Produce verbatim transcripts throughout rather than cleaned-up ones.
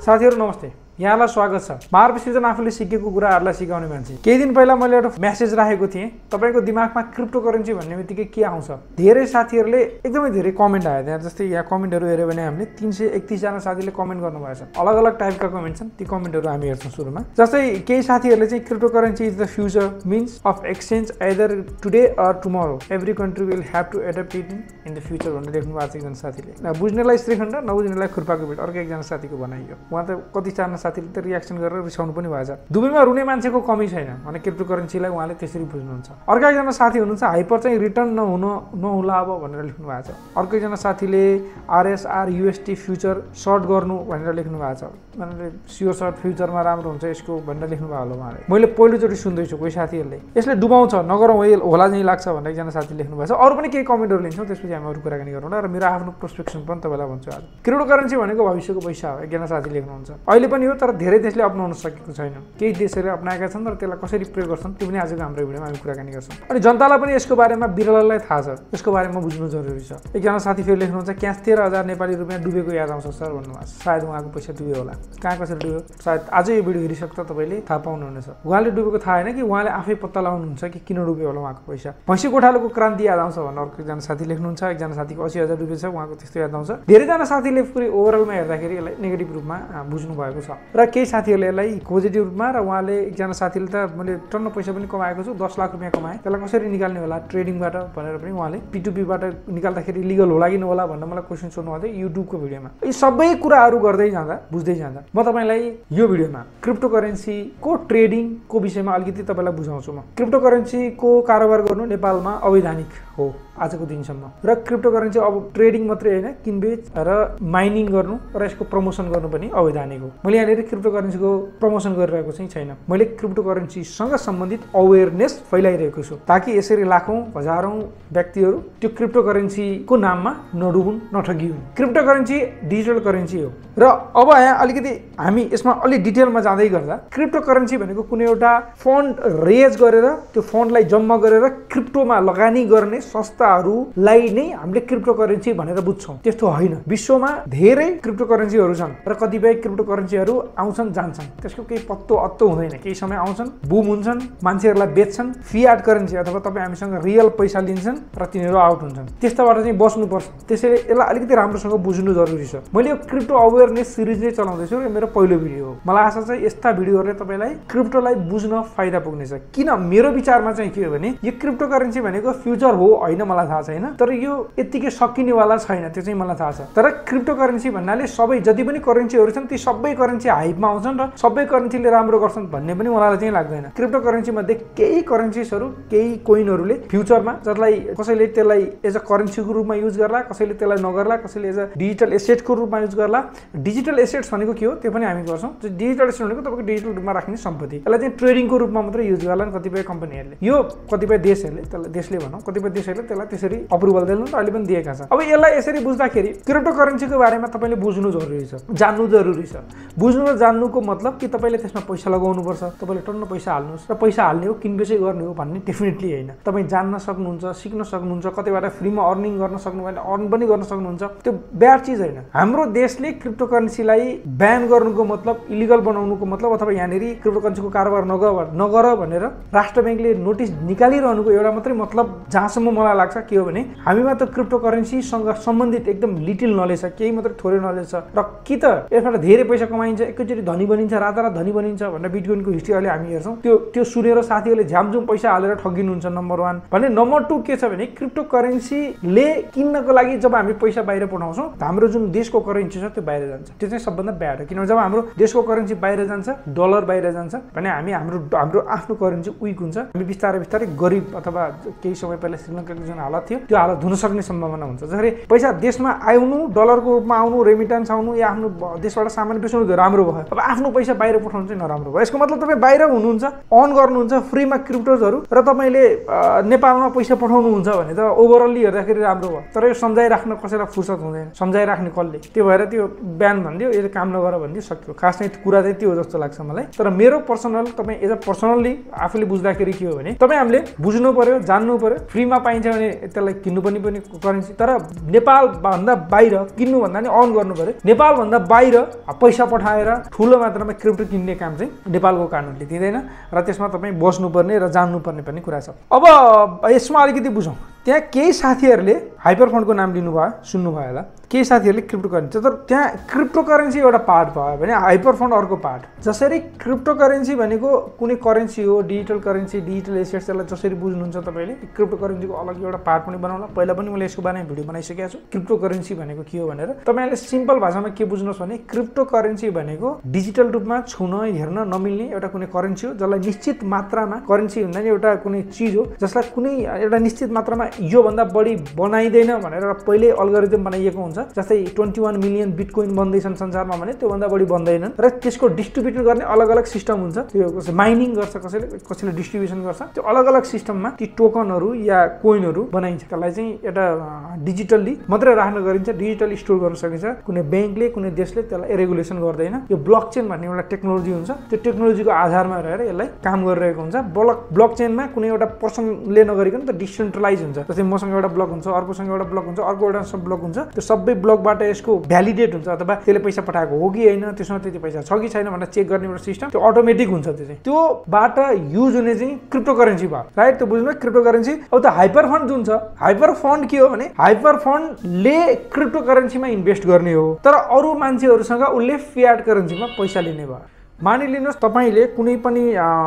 साथीहरु नमस्ते, यहाँलाई स्वागत छ। मार्ग सृजना आफूले सिकेको कुराहरुलाई सिकाउने मान्छे। केही दिन पहिला मैले एउटा मेसेज राखेको थिएँ, तपाईको दिमागमा क्रिप्टोकरेन्सी भन्ने बित्तिकै के आउँछ? धेरै साथीहरुले एकदमै धेरै कमेन्ट आयो त्यहाँ। जस्तै यहाँ कमेन्टहरु हेर्यो भने हामीले तीन सय एकतीस जना साथीले कमेन्ट गर्नुभएको छ। अलग अलग टाइपका कमेन्ट छन्, ती कमेन्टहरु हामी हेर्छौं सुरुमा। जस्तै केही साथीहरुले चाहिँ cryptocurrency is the future means of exchange either today or tomorrow every country will have to adapt it in the future भनेर लेख्नु भएको छ एकजना साथीले। बुझ्नेलाई श्रीखण्ड, नबुझ्नेलाई खुर्पाको भेट, अर्को एकजना साथीको भनाइयो। उहाँ त कति चारजना साथीले त रियाक्सन गरेर रिसाउनु पनि भएको छ। दुबईमा रुने मान्छेको कमी छैन भने क्रिप्टोकरेन्सीलाई उहाँले त्यसरी बुझ्नुहुन्छ। अर्को एकजना साथी हुनुहुन्छ हाइपर चाहिँ रिटर्न नहुन नहुला अब भनेर लेख्नु भएको छ। अर्को एकजना साथीले आरएसआर युएसटी फ्युचर सर्ट गर्नु भनेर लेख्नु भएको छ। भनेर सियोर सर्ट फ्युचरमा राम्रो हुन्छ यसको भनेर लेख्नु भएको होला उहाँले। मैले पहिलोचोटि सुन्दैछु कोही साथीहरूले यसले डुबाउँछ नगरौँ होला चाहिँ लाग्छ भनेर एकजना साथीले लेख्नु भएको छ। अरू पनि केही कमेन्टहरू लिन्छौँ, त्यसपछि हामी अरू कुराकानी गरौँला र मेरो आफ्नो पर्सपेक्सन पनि तपाईँलाई भन्छु आज। क्रिप्टोकरेन्सी भनेको भविष्यको पैसा हो एकजना साथी लेख्नुहुन्छ। अहिले पनि हो तर धेरै देशले अपनाउन सकेको छैन। केही देशहरूले अपनाएका छन् र त्यसलाई कसरी प्रयोग गर्छन् त्यो पनि आजको हाम्रो भिडियोमा हामी कुराकानी गर्छौँ। अनि जनतालाई पनि यसको बारेमा बिरललाई थाहा छ, यसको बारेमा बुझ्नु जरुरी छ। एकजना साथी फेरि लेख्नुहुन्छ क्यास तेह्र हजार नेपाली रुपियाँ डुबेको याद आउँछ सर भन्नुभएको छ। सायद उहाँको पैसा डुब्यो होला। कहाँ कसरी डुब्यो सायद आजै यो भिडियो हेरिसक्दा तपाईँले थाहा पाउनुहुनेछ। उहाँले डुबेको थाहा होइन कि उहाँले आफै पत्ता लगाउनुहुन्छ कि किन डुब्यो होला उहाँको पैसा। भैँसी गोठालोको क्रान्ति याद आउँछ भनेर अर्को एकजना साथी लेख्नुहुन्छ। एकजना साथीको अस्सी हजार डुबेछ, उहाँको त्यस्तो याद आउँछ। धेरैजना साथीले पुरै ओभरअलमा हेर्दाखेरि यसलाई नेगेटिभ रूपमा बुझ्नु भएको छ र केही साथीहरूले यसलाई पोजिटिभ रूपमा। र उहाँले एकजना साथीले त मैले टन्न पैसा पनि कमाएको छु, दस लाख रुपियाँ कमाएँ, त्यसलाई कसरी निकाल्ने होला ट्रेडिङबाट भनेर पनि उहाँले पिटुपीबाट निकाल्दाखेरि लिगल होला कि नहोला भनेर मलाई क्वेसन सोध्नुभएको थियो युट्युबको भिडियोमा। यी सबै कुराहरू गर्दै जाँदा बुझ्दै जाँदा म तपाईँलाई यो भिडियोमा क्रिप्टोकरेन्सीको ट्रेडिङको विषयमा अलिकति तपाईँलाई बुझाउँछु। म क्रिप्टोकरेन्सीको कारोबार गर्नु नेपालमा अवैधानिक हो आजको दिनसम्म। र क्रिप्टोकरेन्सी अब ट्रेडिङ मात्रै होइन, किनबेच र माइनिङ गर्नु र यसको प्रमोसन गर्नु पनि अवैधानिक हो। मैले यहाँनिर क्रिप्टोकरेन्सीको प्रमोसन गरिरहेको चाहिँ छैन। मैले क्रिप्टोकरेन्सीसँग सम्बन्धित अवेरनेस फैलाइरहेको छु ताकि यसरी लाखौँ हजारौँ व्यक्तिहरू त्यो क्रिप्टोकरेन्सीको नाममा नडुबुन्, नठगिउन्। क्रिप्टोकरेन्सी डिजिटल करेन्सी हो। र अब यहाँ अलिकति हामी यसमा अलि डिटेलमा जाँदै गर्दा क्रिप्टोकरेन्सी भनेको कुनै एउटा फन्ड रेज गरेर त्यो फन्डलाई जम्मा गरेर क्रिप्टोमा लगानी गर्ने संस्थाहरूलाई नै हामीले क्रिप्टोकरेन्सी भनेर बुझ्छौँ। त्यस्तो होइन। विश्वमा धेरै क्रिप्टोकरेन्सीहरू छन् र कतिपय क्रिप्टोकरेन्सीहरू आउँछन् जान्छन्, त्यसको केही पत्तो अत्तो हुँदैन। केही समय आउँछन्, बुम हुन्छन्, मान्छेहरूलाई बेच्छन्, फियाट करेन्सी अथवा तपाईँ हामीसँग रियल पैसा लिन्छन् र तिनीहरू आउट हुन्छन्। त्यस्ताबाट चाहिँ बस्नुपर्छ। त्यसैले यसलाई अलिकति राम्रोसँग बुझ्नु जरुरी छ। मैले यो क्रिप्टो अवेरनेस सिरिज नै चलाउँदैछु र मेरो पहिलो भिडियो हो। मलाई आशा छ यस्ता भिडियोहरूले तपाईँलाई क्रिप्टोलाई बुझ्न फाइदा पुग्नेछ। किन मेरो विचारमा चाहिँ के हो भने यो क्रिप्टोकरेन्सी भनेको फ्युचर हो होइन मलाई थाहा छैन, तर यो यत्तिकै सकिनेवाला छैन त्यो चाहिँ मलाई थाहा छ। तर क्रिप्टोकरेन्सी भन्नाले सबै जति पनि करेन्सीहरू छन् ती सबै करेन्सी हाइपमा आउँछन् र सबै करेन्सीले राम्रो गर्छन् भन्ने पनि मलाई चाहिँ लाग्दैन। क्रिप्टोकरेन्सी मध्ये केही करेन्सीजहरू, केही कोइनहरूले फ्युचरमा जसलाई कसैले त्यसलाई एज अ करेन्सीको रूपमा युज गर्ला, कसैले त्यसलाई नगर्ला, कसैले एज अ डिजिटल एसेटको रूपमा युज गर्ला। डिजिटल एसेट्स भनेको के हो त्यो पनि हामी गर्छौँ। डिजिटल एसेट भनेको तपाईँको डिजिटल रूपमा राख्ने सम्पत्ति, यसलाई चाहिँ ट्रेडिङको रूपमा मात्रै युज गर्ला कतिपय कम्पनीहरूले। यो कतिपय देशहरूले त्यसलाई देशले भनौँ कतिपय देशहरूले त्यसलाई त्यसरी अप्रुभल दिनु र अहिले पनि दिएका छन्। अब यसलाई यसरी बुझ्दाखेरि क्रिप्टोकरेन्सीको बारेमा तपाईँले बुझ्नु जरुरी छ, जान्नु जरुरी छ। बुझ्नु र जान्नुको मतलब कि तपाईँले त्यसमा पैसा लगाउनुपर्छ, तपाईँले टन्न पैसा हाल्नुहोस् र पैसा हाल्ने हो किनबेचै गर्ने हो भन्ने डेफिनेटली होइन। तपाईँ जान्न सक्नुहुन्छ, सिक्न सक्नुहुन्छ, कतैबाट फ्रीमा अर्निङ गर्न सक्नुहुन्छ, अर्न पनि गर्न सक्नुहुन्छ। त्यो ब्याड चिज होइन। हाम्रो देशले क्रिप्टोकरेन्सीलाई ब्यान गर्नुको मतलब, इलिगल बनाउनुको मतलब अथवा यहाँनिर क्रिप्टोकरेन्सीको कारोबार नगर नगर भनेर राष्ट्र ब्याङ्कले नोटिस निकालिरहनुको एउटा मात्रै मतलब जहाँसम्म मलाई लाग्छ के हो भने हामीमा त क्रिप्टोकरेन्सीसँग सम्बन्धित एकदम लिटिल नलेज छ, केही मात्रै थोरै नलेज छ। र कि त यसबाट धेरै पैसा कमाइन्छ, एकैचोटि धनी बनिन्छ, रातारात धनी बनिन्छ भनेर बिटकोइनको हिस्ट्री अहिले हामी हेर्छौँ। त्यो त्यो सुनेर साथीहरूले झ्यामझुम पैसा हालेर ठगिनुहुन्छ नम्बर वान भने। नम्बर टू के छ भने क्रिप्टोकरेन्सीले किन्नको लागि जब हामी पैसा बाहिर पठाउँछौँ हाम्रो जुन देशको करेन्सी छ त्यो बाहिर जान्छ। त्यो चाहिँ सबभन्दा ब्याड हो। किनभने जब हाम्रो देशको करेन्सी बाहिर जान्छ, डलर बाहिर जान्छ भने हामी हाम्रो हाम्रो आफ्नो करेन्सी विक हुन्छ। हामी बिस्तारै बिस्तारै गरिब अथवा केही समय पहिला श्रीलङ्काको जुन हालत थियो त्यो हालत हुन सक्ने सम्भावना हुन्छ। जसरी पैसा देशमा आउनु, डलरको रूपमा आउनु, रेमिटेन्स आउनु या आफ्नो देशबाट सामान बेच्नु राम्रो भयो। अब आफ्नो पैसा बाहिर पठाउनु चाहिँ नराम्रो भयो। यसको मतलब तपाईँ बाहिर हुनुहुन्छ, अन गर्नुहुन्छ फ्रीमा क्रिप्टोजहरू र तपाईँले नेपालमा पैसा पठाउनुहुन्छ भने त ओभरअल्ली हेर्दाखेरि राम्रो भयो। तर यो सम्झाइराख्न कसैलाई फुर्सद हुँदैन, सम्झाइराख्ने कसले। त्यो भएर त्यो ब्यान भनिदियो, यो काम नगर भनिदियो, सक्यो। खास चाहिँ कुरा चाहिँ त्यो जस्तो लाग्छ मलाई। तर मेरो पर्सनल तपाईँ एज अ पर्सनल्ली आफूले बुझ्दाखेरि के हो भने तपाईँ हामीले बुझ्नु पर्यो, जान्नु पर्यो। फ्रीमा पाइन्छ भने त्यसलाई किन्नु पनि पनि करेन्सी, तर नेपालभन्दा बाहिर किन्नु भन्दा नि अन गर्नु पर्यो। नेपालभन्दा बाहिर पैसा पठाएर ठुलो मात्रामा क्रिप्टो किन्ने काम चाहिँ नेपालको कानुनले दिँदैन र त्यसमा तपाईँ बस्नुपर्ने र जान्नुपर्ने पनि कुरा छ। अब यसमा अलिकति बुझौँ। त्यहाँ केही साथीहरूले हाइपर फन्डको नाम लिनुभयो, सुन्नुभयो होला। केही साथीहरूले क्रिप्टो करेन्सी, तर त्यहाँ क्रिप्टो करेन्सी एउटा पार्ट भयो भने हाइपर फन्ड अर्को पार्ट। जसरी क्रिप्टो करेन्सी भनेको कुनै करेन्सी हो, डिजिटल करेन्सी, डिजिटल एसेट्स, त्यसलाई जसरी बुझ्नुहुन्छ तपाईँले क्रिप्टो करेन्सीको अलग एउटा पार्ट पनि बनाउला। पहिला पनि मैले यसको बारेमा भिडियो बनाइसकेको छु, क्रिप्टो करेन्सी भनेको के हो भनेर। तपाईँले सिम्पल भाषामा के बुझ्नुहोस् भने क्रिप्टो करेन्सी भनेको डिजिटल रूपमा छुन हेर्न नमिल्ने एउटा कुनै करेन्सी हो, जसलाई निश्चित मात्रामा, करेन्सी भन्दा नि एउटा कुनै चिज हो जसलाई कुनै एउटा निश्चित मात्रामा योभन्दा बढी बनाइँदैन भनेर पहिल्यै अल्गोरिदम बनाइएको हुन्छ। जस्तै ट्वेन्टी वान मिलियन बिटकोइन बन्दैछन् संसारमा भने त्योभन्दा बढी बन्दैनन् र त्यसको डिस्ट्रिब्युट गर्ने अलग अलग सिस्टम हुन्छ। त्यो कसै माइनिङ गर्छ, कसैले कसैले डिस्ट्रिब्युसन गर्छ। त्यो अलग अलग सिस्टममा ती टोकनहरू या कोइनहरू बनाइन्छ। त्यसलाई चाहिँ एउटा डिजिटल्ली मात्रै राख्न गरिन्छ, डिजिटली स्टोर गर्न सकिन्छ। कुनै ब्याङ्कले, कुनै देशले त्यसलाई रेगुलेसन गर्दैन। यो ब्लक चेन भन्ने एउटा टेक्नोलोजी हुन्छ, त्यो टेक्नोलोजीको आधारमा रहेर यसलाई काम गरिरहेको हुन्छ। ब्लक ब्लक चेनमा कुनै एउटा पर्सनले नगरिकन त डिसेन्ट्रलाइज हुन्छ। जस्तै मसँग एउटा ब्लक हुन्छ, अर्कोसँग एउटा ब्लक हुन्छ, अर्को एउटा सब ब्लक हुन्छ। त्यो सबै ब्लकबाट यसको भ्यालिडेट हुन्छ अथवा त्यसले पैसा पठाएको हो कि होइन, त्यसमा त्यति पैसा छ कि छैन भनेर चेक गर्ने एउटा सिस्टम, त्यो अटोमेटिक हुन्छ। त्यो चाहिँ त्योबाट युज हुने चाहिँ क्रिप्टो करेन्सी भयो, राइट? त्यो बुझ्नु क्रिप्टो करेन्सी। अब त हाइपर फन्ड जुन छ, हाइपर फन्ड के हो भने हाइपर फन्डले क्रिप्टो करेन्सीमा इन्भेस्ट गर्ने हो, तर अरू मान्छेहरूसँग उसले फियाट करेन्सीमा पैसा लिने भयो। मानिलिनुहोस् तपाईँले कुनै पनि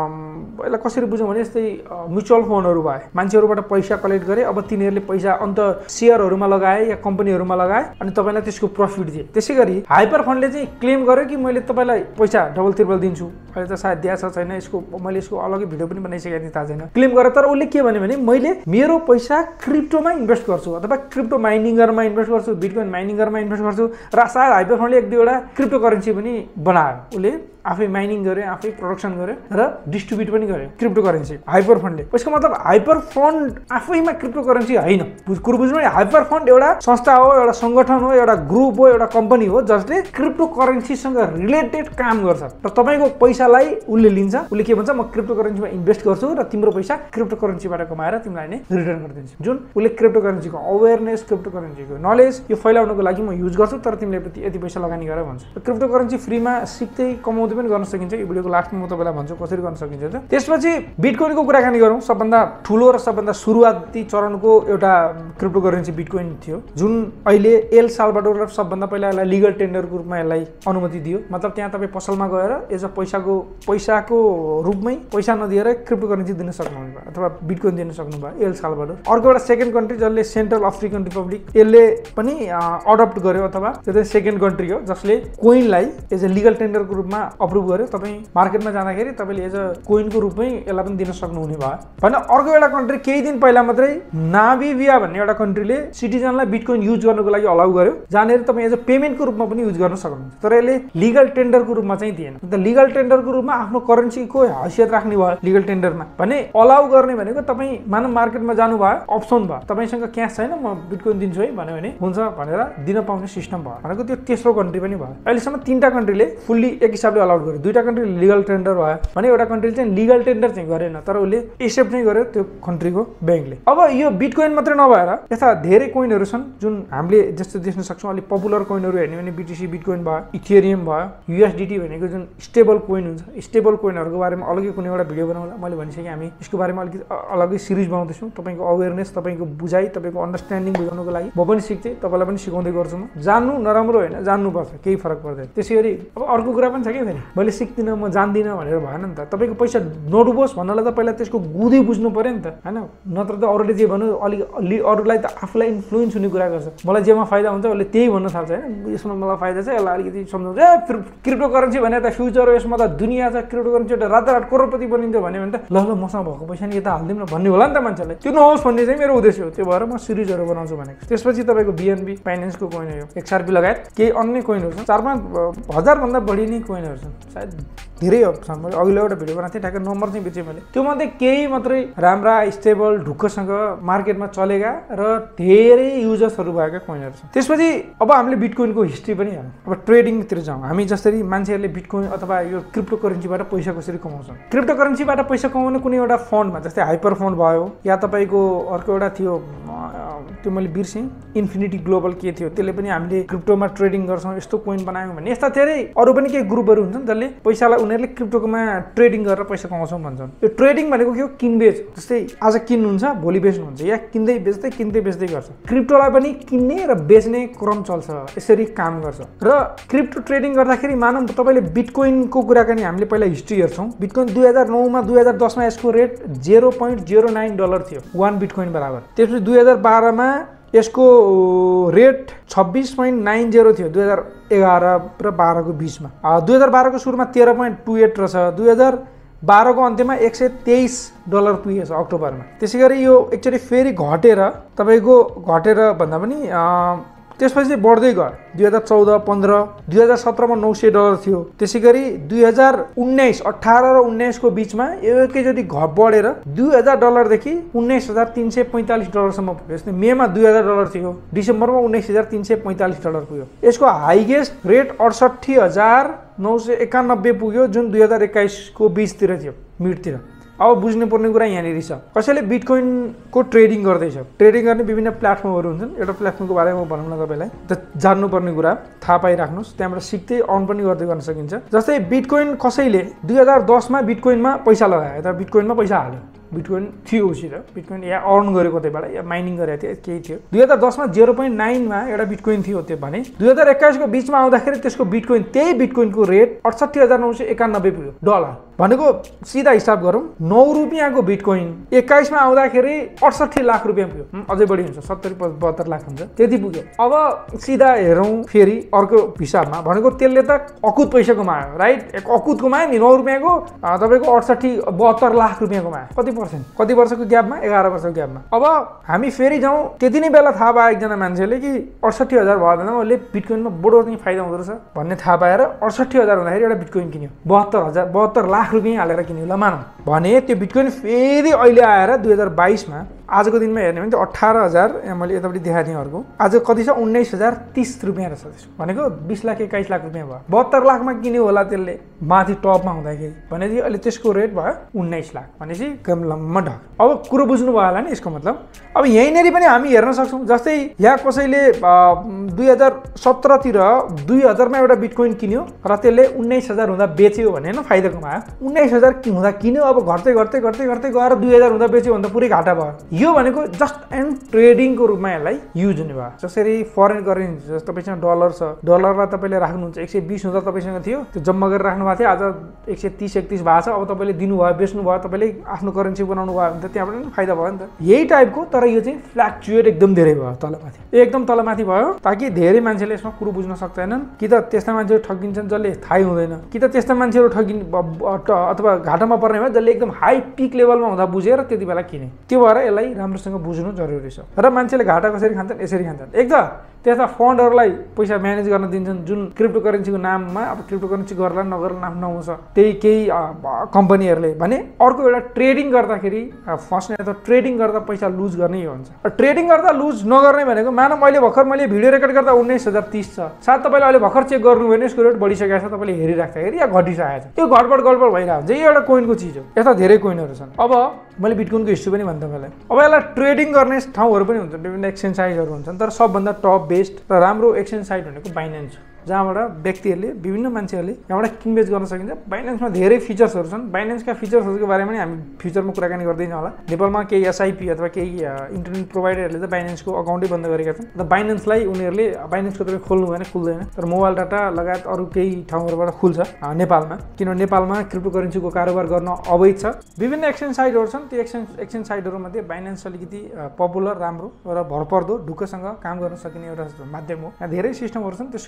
यसलाई कसरी बुझौँ भने यस्तै म्युचुअल फन्डहरू भए, मान्छेहरूबाट पैसा कलेक्ट गरे, अब तिनीहरूले पैसा अन्त सेयरहरूमा लगाए या कम्पनीहरूमा लगाए अनि तपाईँलाई त्यसको प्रफिट दिए। त्यसै गरी हाइपर फन्डले चाहिँ क्लेम गर्यो कि मैले तपाईँलाई पैसा डबल त्रिबल दिन्छु। अहिले त सायद दिएको छ छैन, यसको मैले यसको अलग्गै भिडियो पनि बनाइसकेको थिएँ, थाहा छैन। क्लेम गरेर तर उसले के भन्यो भने मैले मेरो पैसा क्रिप्टोमा इन्भेस्ट गर्छु अथवा क्रिप्टो माइनिङरमा इन्भेस्ट गर्छु, बिटकोइन माइनिङरमा इन्भेस्ट गर्छु। र सायद हाइपर फन्डले एक दुईवटा क्रिप्टो करेन्सी पनि बनायो, उसले आफै माइनिङ गर्यो, आफै प्रोडक्सन गर्यो र डिस्ट्रिब्युट पनि गर्यो क्रिप्टो करेन्सी हाइपर फन्डले। यसको मतलब हाइपर फन्ड आफैमा क्रिप्टो करेन्सी होइन। कुरो बुझ्नु, हाइपर फन्ड एउटा संस्था हो, एउटा सङ्गठन हो, एउटा ग्रुप हो, एउटा कम्पनी हो जसले क्रिप्टो करेन्सीसँग रिलेटेड काम गर्छ र तपाईँको पैसालाई उसले लिन्छ। उसले के भन्छ, म क्रिप्टो करेन्सीमा इन्भेस्ट गर्छु र तिम्रो पैसा क्रिप्टो करेन्सीबाट कमाएर तिमीलाई नै रिटर्न गरिदिन्छु। जुन उसले क्रिप्टो करेन्सीको अवेरनेस, क्रिप्टो करेन्सीको नलेज यो फैलाउनको लागि म युज गर्छु, तर तिमीले यति पैसा लगानी गर भन्छ। क्रिप्टो करेन्सी फ्रीमा सिक्दै कमाउँदै पनि गर्न सकिन्छ। यो भिडियोको लास्टमा म तपाईँलाई भन्छु कसरी गर्न सकिन्छ त। त्यसपछि बिटकोइनको कुराकानी गरौँ। सबभन्दा ठुलो र सबभन्दा सुरुवाती चरणको एउटा क्रिप्टो करेन्सी बिटकोइन थियो, जुन अहिले एल साल्भाडोर सबभन्दा पहिला यसलाई लिगल टेन्डरको रूपमा यसलाई अनुमति दियो। मतलब त्यहाँ तपाईँ पसलमा गएर एज अ पैसाको पैसाको रूपमै पैसा नदिएर क्रिप्टो करेन्सी दिन सक्नुभयो अथवा बिटकोइन दिन सक्नुभयो एल साल्भाडोर। अर्को एउटा सेकेन्ड कन्ट्री जसले सेन्ट्रल अफ्रिकन रिपब्लिक, यसले पनि अडप्ट गर्यो अथवा त्यो चाहिँ सेकेन्ड कन्ट्री हो जसले कोइनलाई एज अ लिगल टेन्डरको रूपमा अप्रुभ गर्यो। तपाईँ मार्केटमा जाँदाखेरि तपाईँले एज अ कोइनको रूपमै यसलाई पनि दिन सक्नुहुने भयो होइन। अर्को एउटा कन्ट्री केही दिन पहिला मात्रै नामिबिया भन्ने एउटा कन्ट्रीले सिटिजनलाई बिटकोइन युज गर्नको लागि अलाउ गर्यो, जहाँनिर तपाईँ एज अ पेमेन्टको रूपमा पनि युज गर्न सक्नुहुन्छ। तर यसले लिगल टेन्डरको रूपमा चाहिँ दिएन। अन्त लिगल टेन्डरको रूपमा आफ्नो करेन्सीको हैसियत राख्ने भयो लिगल टेन्डरमा भने अलाउ गर्ने भनेको तपाईँ मानव मार्केटमा जानुभयो, अप्सन भयो, तपाईँसँग क्यास छैन, म बिटकोइन दिन्छु है भन्यो भने हुन्छ भनेर दिन पाउने सिस्टम भयो भनेको त्यो तेस्रो कन्ट्री पनि भयो। अहिलेसम्म तिनवटा कन्ट्रीले फुल्ली एक हिसाबले अलाउड गर्यो, दुईवटा कन्ट्री लिगल टेन्डर भयो भने एउटा कन्ट्रीले चाहिँ लिगल टेन्डर चाहिँ गरेन, तर उसले एक्सेप्ट नै गर्यो त्यो कन्ट्रीको ब्याङ्कले। अब यो बिटकोइन मात्रै नभएर यस्ता धेरै कोइनहरू छन् जुन हामीले जस्तो देख्न सक्छौँ। अलिक पपुलर कोइनहरू हेर्ने भने बिटिसी बिटकोइन भयो, इथेरियम भयो, युएसडिटी भनेको जुन स्टेबल कोइन हुन्छ। स्टेबल कोइनहरूको बारेमा अलग्गै कुनै एउटा भिडियो बनाउँदा मैले भनिसकेँ, हामी यसको बारेमा अलिकति अलग्गै सिरिज बनाउँदैछौँ। तपाईँको अवेरनेस, तपाईँको बुझाइ, तपाईँको अन्डरस्ट्यान्डिङ बुझाउनको लागि म पनि सिक्थेँ, तपाईँलाई पनि सिकाउँदै गर्छु। म जान्नु नराम्रो होइन, जान्नुपर्छ, केही फरक पर्दैन। त्यसै गरी अब अर्को कुरा पनि छ कि फेरि मैले सिक्दिनँ, म जान्दिनँ भनेर भएन नि त। तपाईँको पैसा नडुबोस् भन्नलाई त पहिला त्यसको गुदी बुझ्नु पऱ्यो नि त होइन। नत्र त अरूले जे भन्नु अलिक अरूलाई त आफूलाई इन्फ्लुएन्स हुने कुरा गर्छ। मलाई जेमा फाइदा हुन्छ उसले त्यही भन्न थाल्छ होइन। यसमा मलाई फाइदा छ, यसलाई अलिकति सम्झाउँछ, ए क्रिप्टो करेन्सी भने त फ्युचर हो, यसमा त दुनियाँ छ क्रिप्टोकरेन्सी एउटा रातारात करोडपति बनिन्थ्यो भन्यो भने त ल ल मसँग भएको पैसा नि यता हालिदिउँ न भन्ने होला नि त मान्छेलाई। त्यो नहोस् भन्ने चाहिँ मेरो उद्देश्य हो। त्यो भएर म सिरिजहरू बनाउँछु भनेको। त्यसपछि तपाईँको बिएनबी फाइनेन्सको कोइन हो, एक्सआरपी लगायत केही अन्य कोइनहरू छन्। चार पाँच हजारभन्दा बढी नै कोइनहरू छन्, सायद धेरै छन्। मैले अघिल्लो एउटा भिडियो बनाएको थिएँ, ठ्याक्कै नम्बर चाहिँ बेचेँ मैले। त्यो मध्ये केही मात्रै राम्रा स्टेबल ढुक्कसँग मार्केटमा चलेका र धेरै युजर्सहरू भएका कोइनहरू छन्। त्यसपछि अब हामीले बिटकोइनको हिस्ट्री पनि हेरौँ। अब ट्रेडिङतिर जाउँ। हामी जसरी मान्छेहरूले बिटकोइन अथवा यो क्रिप्टो करेन्सीबाट पैसा कसरी कमाउँछन्। क्रिप्टो करेन्सीबाट पैसा कमाउने कुनै एउटा फन्डमा, जस्तै हाइपर फन्ड भयो या तपाईँको अर्को एउटा थियो त्यो मैले बिर्सेँ, इन्फिनिटी ग्लोबल के थियो, त्यसले पनि हामीले क्रिप्टोमा ट्रेडिङ गर्छौँ यस्तो कोइन बनायौँ भने यस्ता धेरै अरू पनि केही ग्रुपहरू हुन्छन् जसले पैसालाई उनीहरूले क्रिप्टोमा ट्रेडिङ गरेर पैसा कमाउँछौँ भन्छन्। यो ट्रेडिङ भनेको के हो? किनबेच। जस्तै आज किन्नुहुन्छ भोलि बेच्नुहुन्छ, या किन्दै बेच्दै किन्दै बेच्दै गर्छ। क्रिप्टोलाई पनि किन्ने र बेच्ने क्रम चल्छ, यसरी काम गर्छ। र क्रिप्टो ट्रेडिङ गर्दाखेरि मानौँ तपाईँले बिटकोइनको कुराकानी हामीले पहिला हिस्ट्री हेर्छौँ। बिटकोइन दुई हजार नौमा दुई हजार दसमा यसको rate zero point zero nine dollar थियो, वान बिटकोइन बराबर। त्यसपछि दुई हजार बाह्रमा यसको रेट छब्बिस पोइन्ट नाइन जेरो थियो दुई हजार एघार र बाह्रको बिचमा। दुई हजार बाह्रको सुरुमा तेह्र पोइन्ट टू एट रहेछ। दुई हजार बाह्रको अन्त्यमा एक सय तेइस डलर पुगेछ अक्टोबरमा। त्यसै गरी यो एकचोटि फेरि घटेर तपाईँको घटेर भन्दा पनि त्यसपछि बढ्दै गयो। दुई हजार चौध पन्ध्र दुई हजार सत्रमा नौ सय डलर थियो। त्यसै गरी दुई हजार उन्नाइस अठार र उन्नाइसको बिचमा यो एकैचोटि घट बढेर दुई हजार डलरदेखि उन्नाइस हजार तिन सय पैँतालिस डलरसम्म पुग्यो। यस्तै मेमा दुई हजार डलर थियो, डिसेम्बरमा उन्नाइस हजार तिन सय पैँतालिस डलर पुग्यो। यसको हाइएस्ट रेट अडसट्ठी हजार नौ सय एकानब्बे पुग्यो, जुन दुई हजार एक्काइसको बिचतिर थियो, मिडतिर। अब बुझ्नु पर्ने कुरा यहाँनिर छ, कसैले बिटकोइनको ट्रेडिङ गर्दैछ। ट्रेडिङ गर्ने विभिन्न प्लेटफर्महरू हुन्छन्। एउटा प्लेटफर्मको बारेमा भनौँ न तपाईँलाई, त जान्नुपर्ने कुरा थाहा पाइराख्नुहोस्, त्यहाँबाट सिक्दै अन पनि गर्दै गर्न सकिन्छ। जस्तै बिटकोइन कसैले दुई हजार दसमा बिटकोइनमा पैसा लगायो अथवा बिटकोइनमा पैसा हाल्यो, बिटकोइन थियो उसित, बिटकोइन या अर्न गर्यो कतैबाट या माइनिङ गरेको थियो, केही थियो। दुई हजार दसमा जेरो पोइन्ट नाइनमा एउटा बिटकोइन थियो त्यो भने दुई हजार एक्काइसको बिचमा आउँदाखेरि त्यसको बिटकोइन त्यही बिटकोइनको रेट अडसट्ठी हजार नौ सय एकानब्बे पुग्यो डलर। भनेको सिधा हिसाब गरौँ, नौ रुपियाँको बिटकोइन एक्काइसमा आउँदाखेरि अडसट्ठी लाख रुपियाँ पुग्यो, अझै बढी हुन्छ, सत्तरी बहत्तर लाख हुन्छ, त्यति पुग्यो। अब सिधा हेरौँ फेरि अर्को हिसाबमा, भनेको त्यसले त अकुत पैसा कमायो, राइट? अकुत कमायो नि, नौ रुपियाँको तपाईँको अडसट्ठी बहत्तर लाख रुपियाँ कमायो। कति पर्सेन्ट? कति वर्षको ग्यापमा? एघार वर्षको ग्यापमा। अब हामी फेरि जाउँ, त्यति नै बेला थाहा पायो एकजना मान्छेले कि अडसट्ठी हजार भयो भने उसले बिटकोइनमा बढो चाहिँ फाइदा हुँदो रहेछ भन्ने थाहा पाएर अडसट्ठी हजार हुँदाखेरि एउटा बिटकोइन किन्यो, बहत्तर हजार बहत्तर लाख रुपियाँ हालेर किन्यो ल मानौँ भने। त्यो बिटकोइन फेरि अहिले आएर दुई हजार बाइसमा आजको दिनमा हेर्ने भने त्यो अठार हजार, मैले यतापट्टि देखाएको थिएँ अर्को, आज कति छ? उन्नाइस हजार तिस रुपियाँ रहेछ त्यसको, भनेको बिस लाख एक्काइस लाख रुपियाँ भयो। बहत्तर लाखमा किन्यो होला त्यसले माथि टपमा हुँदाखेरि, भनेपछि अहिले त्यसको रेट भयो उन्नाइस लाख, भनेपछि कमलम्मा ढक। अब कुरो बुझ्नु भयो होला नि यसको मतलब। अब यहीँनिर पनि हामी हेर्न सक्छौँ, जस्तै यहाँ कसैले दुई हजार सत्रतिर दुई हजारमा एउटा बिटकोइन किन्यो र त्यसले उन्नाइस हजार हुँदा बेच्यो भने होइन फाइदा कमायो। उन्नाइस हजार हुँदा किन्यो, अब घट्दै घट्दै घट्दै घट्दै गएर दुई हजार हुँदा बेच्यो भने त पुरै घाटा भयो। यो भनेको जस्ट एन्ड ट्रेडिङको रूपमा यसलाई युज हुने भयो। जसरी फरेन करेन्सी, जस्तो तपाईँसँग डलर छ, डलरलाई तपाईँले राख्नुहुन्छ एक सय बिस हुँदा तपाईँसँग थियो, त्यो जम्मा गरेर राख्नु भएको थियो, आज एक सय तिस एकतिस भएको छ, अब तपाईँले दिनुभयो, बेच्नु भयो, तपाईँले आफ्नो करेन्सी बनाउनु भयो भने त त्यहाँबाट पनि फाइदा भयो नि त। यही टाइपको, तर यो चाहिँ फ्ल्याक्चुएट एकदम धेरै भयो, तलमाथि एकदम तलमाथि भयो, ताकि धेरै मान्छेले यसमा कुरो बुझ्न सक्दैनन्। कि त त्यस्ता मान्छेहरू ठगिन्छन् जसले थाहै हुँदैन, कि त त्यस्ता मान्छेहरू ठगिन् अथवा घाटामा पर्ने भयो जसले एकदम हाई पिक लेभलमा हुँदा बुझेर त्यति बेला किने। त्यो भएर यसलाई राम्रोसँग बुझ्नु जरुरी छ। र मान्छेले घाटा कसरी खान्छन्? यसरी खान्छन्। एक त त्यस्ता फन्डहरूलाई पैसा म्यानेज गर्न दिन्छन् जुन क्रिप्टो करेन्सीको नाममा, अब क्रिप्टो करेन्सी गर्ला नगर्ला नाम नहुन्छ त्यही केही कम्पनीहरूले भने। अर्को एउटा ट्रेडिङ गर्दाखेरि फस्ने अथवा ट्रेडिङ गर्दा पैसा लुज गर्ने यो हुन्छ। ट्रेडिङ गर्दा लुज नगर्ने भनेको, मानव मैले भर्खर मैले भिडियो रेकर्ड गर्दा उन्नाइस हजार तिस छ, सायद तपाईँले अहिले भर्खर चेक गर्नु भने यसको रेट बढिसकेको छ, तपाईँले हेरिराख्दाखेरि या घटिसकेको छ, यो घटबड गडबड भइरहेको हुन्छ। यो एउटा कोइनको चिज हो, यस्ता धेरै कोइनहरू छन्। अब मैले बिटकोइनको हिस्ट्री पनि भन्दा तपाईँलाई, अब यसलाई ट्रेडिङ गर्ने ठाउँहरू पनि हुन्छ, विभिन्न एक्सचेन्ज साइटहरू हुन्छन्, तर सबभन्दा टप बेस्ट र राम्रो एक्सचेन्ज साइट भनेको बाइनेन्स हो, जहाँबाट व्यक्तिहरूले विभिन्न मान्छेहरूले यहाँबाट किनबेच गर्न सकिन्छ। बाइनेन्समा धेरै फिचर्सहरू छन्। बाइनेन्सका फिचर्सहरूको बारेमा पनि हामी फ्युचरमा कुराकानी गर्दैन होला। नेपालमा केही एसआइपी अथवा केही इन्टरनेट प्रोभाइडरहरूले त बाइनेन्सको अकाउन्टै बन्द गरेका छन्। र बाइनेन्सलाई उनीहरूले बाइनेन्सको तपाईँ खोल्नु भएन खुल्दैन, तर मोबाइल डाटा लगायत अरू केही ठाउँहरूबाट खुल्छ नेपालमा, किनभने नेपालमा क्रिप्टो करेन्सीको कारोबार गर्न अवैध छ। विभिन्न एक्सचेन्ज साइटहरू छन्, त्यो एक्सचेन्ज एक्सचेन्ज साइटहरूमध्ये बाइनेन्स अलिकति पपुलर, राम्रो र भरपर्दो, ढुक्कसँग काम गर्न सकिने एउटा माध्यम हो। यहाँ धेरै सिस्टमहरू छन्, त्यसको सिस्टमहरू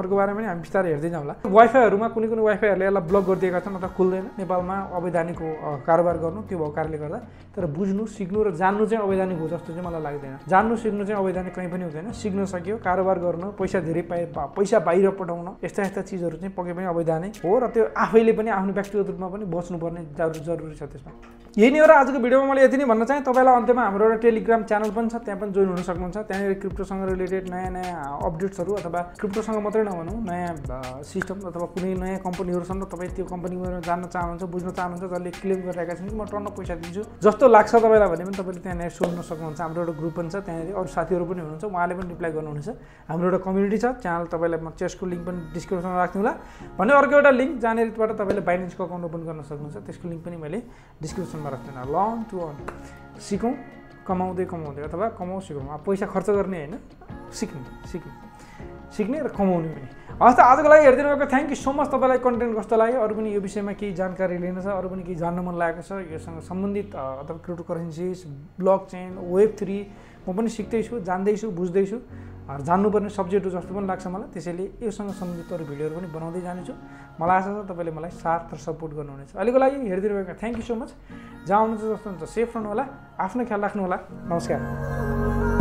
अर्को बारेमा पनि हामी बिस्तारै हेर्दै जाउँला। वाइफाईहरूमा कुनै कुनै वाइफाईहरूले यसलाई ब्लक गरिदिएका छन् अथवा खुल्दैन। नेपालमा अवैधानिक कारोबार गर्नु त्यो भएको कारणले गर्दा। तर बुझ्नु सिक्नु र जान्नु चाहिँ अवैधानिक हो जस्तो चाहिँ मलाई लाग्दैन। जान्नु सिक्नु चाहिँ अवैधानिक कहीँ पनि हुँदैन। सिक्न सक्यो, कारोबार गर्नु, पैसा धेरै पाए पैसा बाहिर पठाउन, यस्ता यस्ता चिजहरू चाहिँ पक्कै पनि अवैधानिक हो र त्यो आफैले पनि आफ्नो व्यक्तिगत रूपमा पनि बस्नुपर्ने जरुरी छ त्यसमा। यही नै हो र आजको भिडियोमा मैले यति नै भन्न चाहेँ। तपाईँलाई अन्त्यमा हाम्रो एउटा टेलिग्राम च्यानल पनि छ, त्यहाँ पनि जोइन हुन सक्नुहुन्छ। त्यहाँनिर क्रिप्टोसँग रिलेटेड नयाँ नयाँ अपडेट्सहरू अथवा क्रिप्टोसँग मात्रै नभनौँ नयाँ सिस्टम अथवा कुनै नयाँ कम्पनीहरूसँग तपाईँ त्यो कम्पनीमा जान्न चाहनुहुन्छ, बुझ्न चाहनुहुन्छ, जसले क्लेम गरिरहेका छन् कि म टन्न पैसा दिन्छु जस्तो लाग्छ तपाईँलाई भने पनि तपाईँले त्यहाँनिर सोध्न सक्नुहुन्छ। हाम्रो एउटा ग्रुप पनि छ, त्यहाँनिर अरू साथीहरू पनि हुनुहुन्छ, उहाँले पनि रिप्लाई गर्नुहुनेछ। हाम्रो एउटा कम्युनिटी छ च्यानल, तपाईँलाई म त्यसको लिङ्क पनि डिस्क्रिप्सनमा राख्नु होला। भने अर्को एउटा लिङ्क जहाँनिरबाट तपाईँले बाइनेन्सको अकाउन्ट ओपन गर्न सक्नुहुन्छ, त्यसको लिङ्क पनि मैले डिस्क्रिप्सनमा राख्दैन। लङ टु अन सिकौँ, कमाउँदै कमाउँदै अथवा कमाउँ सिकौँ। अब पैसा खर्च गर्ने होइन, सिक्ने सिक्ने सिक्ने र कमाउने पनि। हस् त आजको लागि हेरिदिनु भएको थ्याङ्क यू सो मच। तपाईँलाई कन्टेन्ट कस्तो लाग्यो, अरू पनि यो विषयमा केही जानकारी लिन छ, अरू पनि केही जान्न मन लागेको छ योसँग सम्बन्धित अथवा crypto currencies, block chain, web three म पनि सिक्दैछु, जान्दैछु, बुझ्दैछु। जान्नुपर्ने सब्जेक्ट जस्तो पनि लाग्छ मलाई। त्यसैले योसँग सम्बन्धित अरू भिडियोहरू पनि बनाउँदै जानेछु। मलाई आशा छ तपाईँले मलाई साथ र सपोर्ट गर्नुहुनेछ। अहिलेको लागि हेरिदिनु भएको थ्याङ्क यू सो मच। जहाँ आउनुहुन्छ जस्तो हुन्छ सेफ रहनु होला, आफ्नो ख्याल राख्नु होला। नमस्कार।